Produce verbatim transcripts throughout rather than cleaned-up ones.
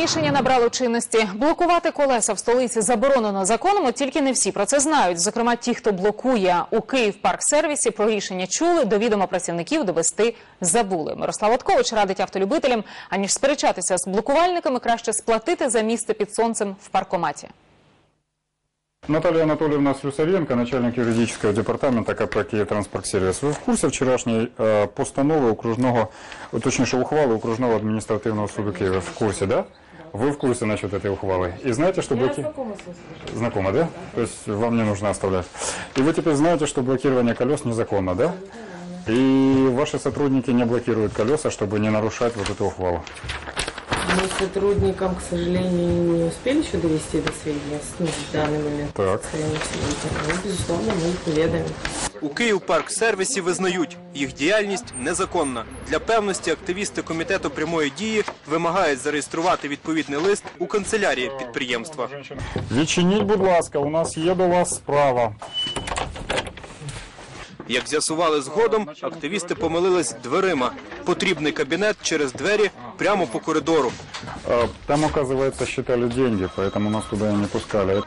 Рішення набрало чинності. Блокувати колеса в столиці заборонено законом, от тільки не всі про це знають. Зокрема, ті, хто блокує у Київпарксервісі, про рішення чули, до відома працівників довести забули. Мирослав Откович радить автолюбителям, аніж сперечатися з блокувальниками, краще сплатити за місце під сонцем в паркоматі. Наталья Анатольевна Слюсаренко, начальник юридического департамента КП «Київтранспарксервіс». Ви в курсі вчорашньої е, постанови окружного, точніше ухвали окружного административного суду Киева? В курсе, да? Вы в курсе насчет этой ухвалы? И знаете, что блоки... знакома, знакома, да? То есть вам не нужно оставлять. И вы теперь знаете, что блокирование колес незаконно, да? И ваши сотрудники не блокируют колеса, чтобы не нарушать вот эту ухвалу. Мы сотрудникам, к сожалению, не успели еще довести до сведения, ну, в данный момент. Так. Ну, безусловно, мы их уведомим. У Київпарксервісі визнають, їх діяльність незаконна. Для певності активісти комітету прямої дії вимагають зареєструвати відповідний лист у канцелярії підприємства. Відчиніть, будь ласка, у нас є до вас справа. Як з'ясували згодом, активісти помилились дверима. Потрібний кабінет через двері прямо по коридору. Там, оказывается, считали деньги, поэтому нас туда и не пускали.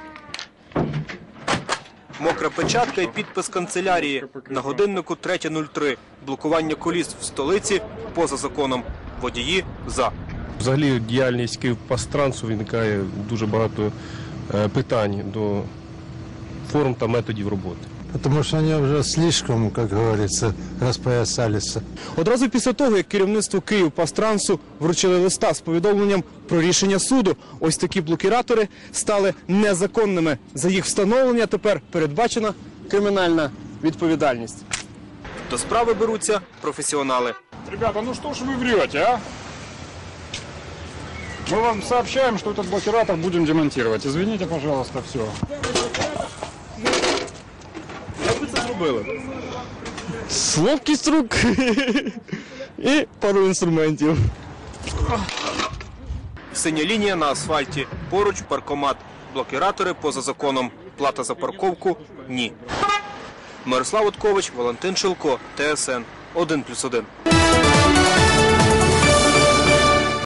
Мокра печатка і підпис канцелярії. На годиннику третя нуль три. Блокування коліс в столиці поза законом. Водії – за. Взагалі діяльність Київпастрансу виникає дуже багато питань до форм та методів роботи. Тому що вони вже слишком, як говориться, розпоясалися. Одразу після того, як керівництво Київпастрансу вручили листа з повідомленням про рішення суду, ось такі блокіратори стали незаконними. За їх встановлення тепер передбачена кримінальна відповідальність. До справи беруться професіонали. Ребята, ну что ж вы врете, а? Мы вам сообщаем, что этот блокиратор будем демонтировать. Извините, пожалуйста, все. Як ви це зробили? Ловкість рук і пару інструментів. Синя лінія на асфальті. Поруч паркомат. Блокіратори поза законом. Плата за парковку – ні. Мирослав Откович, Валентин Шилко, Т С Н один плюс один.